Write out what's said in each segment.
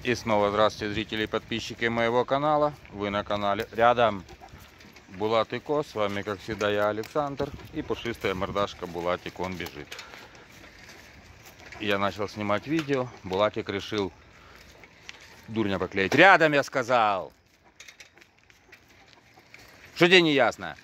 И снова здравствуйте, зрители и подписчики моего канала. Вы на канале рядом Булатик. С вами, как всегда, я, Александр. И пушистая мордашка Булатик, он бежит. Я начал снимать видео. Булатик решил дурня поклеить. Рядом, я сказал! Что тебе не ясно?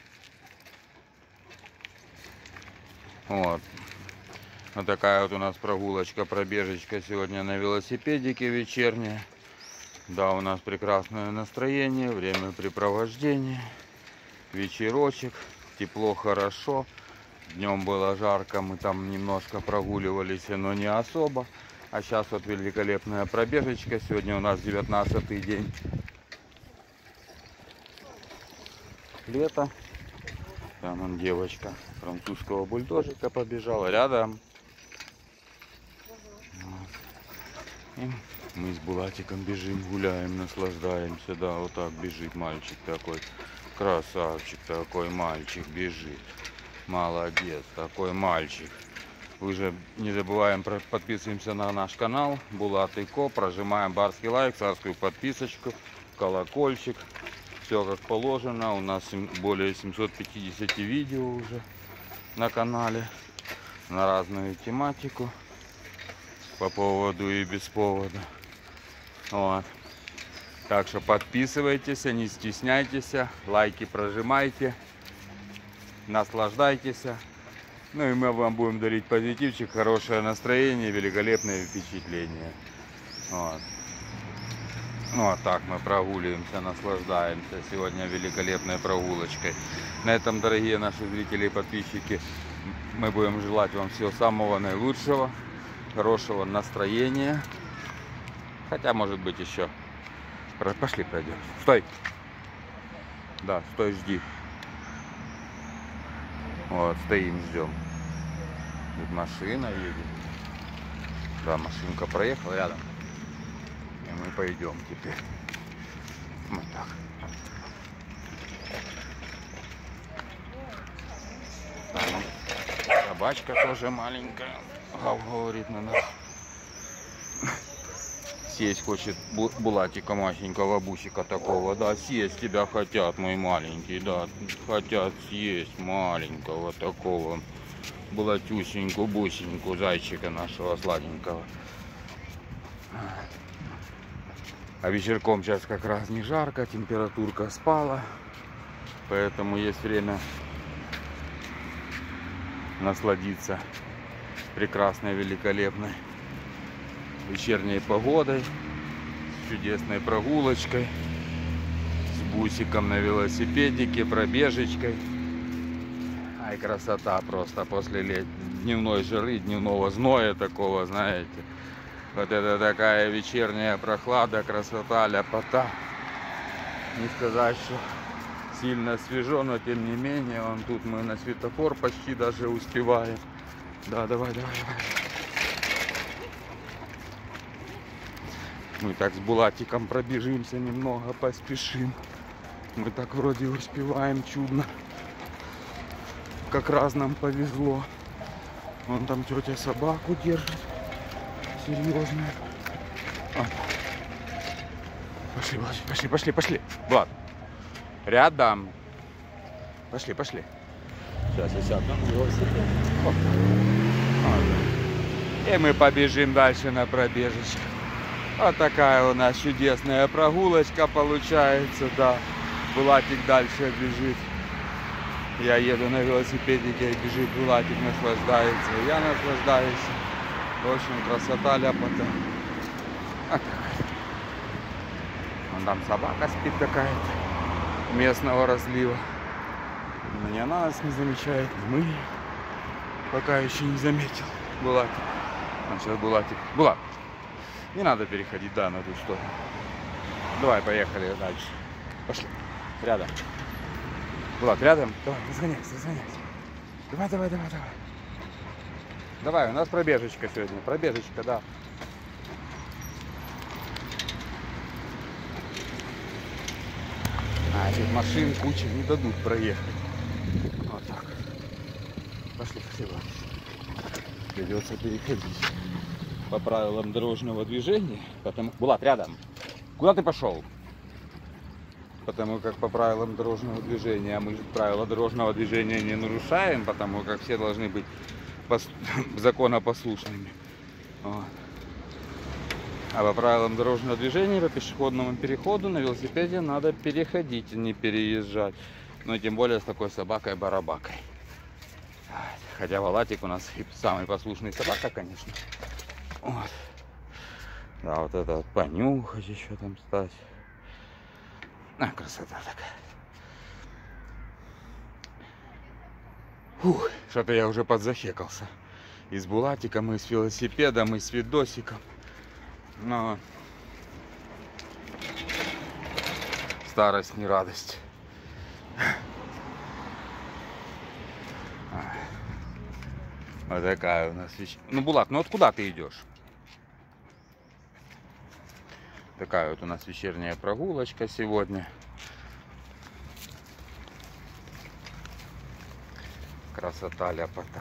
Вот. Вот такая вот у нас прогулочка, пробежечка сегодня на велосипедике вечерняя. Да, у нас прекрасное настроение, времяпрепровождение, вечерочек, тепло, хорошо. Днем было жарко, мы там немножко прогуливались, но не особо. А сейчас вот великолепная пробежечка. Сегодня у нас 19-й день лета. Там вон девочка французского бульдожика побежала рядом. И мы с Булатиком бежим, гуляем, наслаждаемся. Да, вот так бежит мальчик такой. Красавчик такой мальчик бежит. Молодец такой мальчик. Вы же не забываем, подписываемся на наш канал Булатик. Прожимаем барский лайк, царскую подписочку, колокольчик. Все как положено. У нас более 750 видео уже на канале на разную тематику. По поводу и без повода. Вот. Так что подписывайтесь, не стесняйтесь, лайки прожимайте, наслаждайтесь. Ну и мы вам будем дарить позитивчик, хорошее настроение, великолепные впечатления. Вот. Вот так мы прогуливаемся, наслаждаемся сегодня великолепной прогулочкой. На этом, дорогие наши зрители и подписчики, мы будем желать вам всего самого наилучшего. Хорошего настроения. Хотя, может быть, еще. Пошли пройдем. Стой. Да, стой, жди. Вот, стоим, ждем. Тут машина едет. Да, машинка проехала рядом. И мы пойдем теперь. Вот так. Там собачка тоже маленькая. Говорит на нас. Съесть хочет Булатика масенького бусика такого. Да, съесть тебя хотят, мой маленький. Да, хотят съесть маленького такого. Булатюсеньку, бусеньку, зайчика нашего сладенького. А вечерком сейчас как раз не жарко, температурка спала. Поэтому есть время насладиться прекрасной, великолепной вечерней погодой, с чудесной прогулочкой, с бусиком на велосипедике, пробежечкой. Ай, красота просто после дневной жары, дневного зноя такого, знаете. Вот это такая вечерняя прохлада, красота, ляпота. Не сказать, что сильно свежо, но тем не менее, вон тут мы на светофор почти даже успеваем. Да, давай. Мы так с Булатиком пробежимся немного, поспешим. Мы так вроде успеваем чудно. Как раз нам повезло. Вон там тетя собаку держит. Серьезно. Пошли. Влад. Рядом. Пошли. Сейчас я сяду на велосипед. И мы побежим дальше на пробежечку. Вот такая у нас чудесная прогулочка получается, да. Булатик дальше бежит. Я еду на велосипедике, бежит Булатик, наслаждается. Я наслаждаюсь. В общем, красота, ляпота. Вот такая. Вон там собака спит какая-то местного разлива. Но не она нас не замечает, мы пока еще не заметил. Булатик. Сейчас Булатик. Булат, не надо переходить, да, на ту сторону. Давай, поехали дальше. Пошли. Рядом. Булат, рядом. Давай, разгоняйся. Давай. Давай, у нас пробежечка сегодня. Пробежечка, да. А этих машин куча, не дадут проехать. Вот так. Пошли, Булат. Придется переходить. по правилам дорожного движения, потому... Булат, рядом. Куда ты пошел? Потому как по правилам дорожного движения, мы правила дорожного движения не нарушаем, потому как все должны быть законопослушными. Вот. А по правилам дорожного движения по пешеходному переходу на велосипеде надо переходить, не переезжать. Но тем более с такой собакой-барабакой. Хотя Валатик у нас самый послушный собака, конечно. Вот. Да, вот это вот понюхать еще там стать. А, красота такая. Фух, что-то я уже подзахекался. И с Булатиком, и с велосипедом, и с видосиком. Но старость не радость. Вот такая у нас вещь. Ну, Булат, ну вот куда ты идешь? Такая вот у нас вечерняя прогулочка сегодня. Красота, ляпота.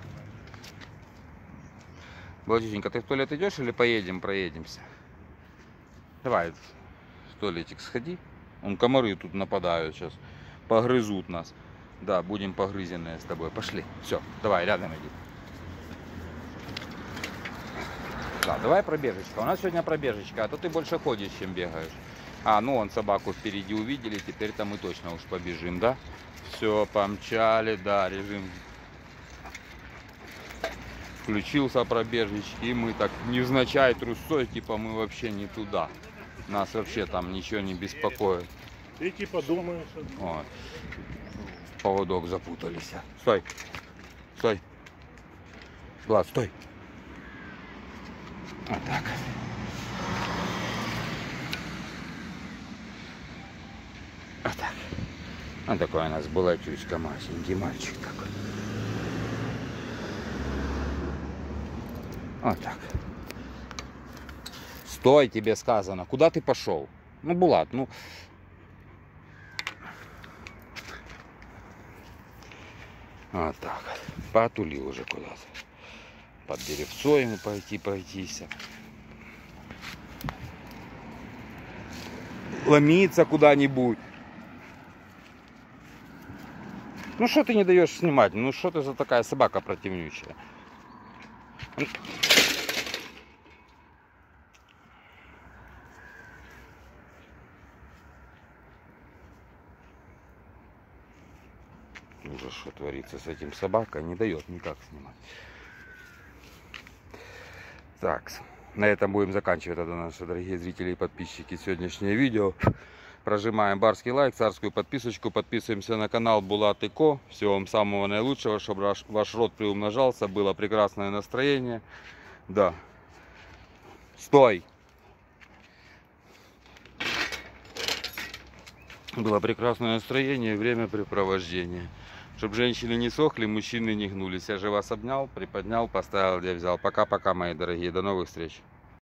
Владюшенька, ты в туалет идешь или поедем, проедемся? Давай в туалетик сходи. Вон комары тут нападают сейчас. Погрызут нас. Да, будем погрызенные с тобой. Пошли. Все, давай, рядом иди. Да, давай пробежечка. У нас сегодня пробежечка, а то ты больше ходишь, чем бегаешь. А, ну вон собаку впереди увидели, теперь-то мы точно уж побежим, да? Все, помчали, да, режим включился пробежечки, и мы так невзначай трусой, типа мы вообще не туда. Нас вообще там ничего не беспокоит. Ты типа думаешь. Вот. Поводок запутались. Стой. Стой. Влад, стой. Вот так. Вот так. Вот такой у нас Булатюська, масенький мальчик такой. Вот так. Стой, тебе сказано. Куда ты пошел? Ну, Булат, ну... Вот так. Потулил уже куда-то. Под деревцо ему пойти пройтись. Ломиться куда-нибудь. Ну что ты не даешь снимать? Ну что ты за такая собака противнючая? Уже что творится с этим собакой, не дает никак снимать. Так, на этом будем заканчивать это, наши дорогие зрители и подписчики, сегодняшнее видео. Прожимаем барский лайк, царскую подписочку, подписываемся на канал Булат и Ко. Всего вам самого наилучшего, чтобы ваш род приумножался, было прекрасное настроение. Да. Стой! Было прекрасное настроение и времяпрепровождение. Чтобы женщины не сохли, мужчины не гнулись. Я же вас обнял, приподнял, поставил, где взял. Пока-пока, мои дорогие. До новых встреч.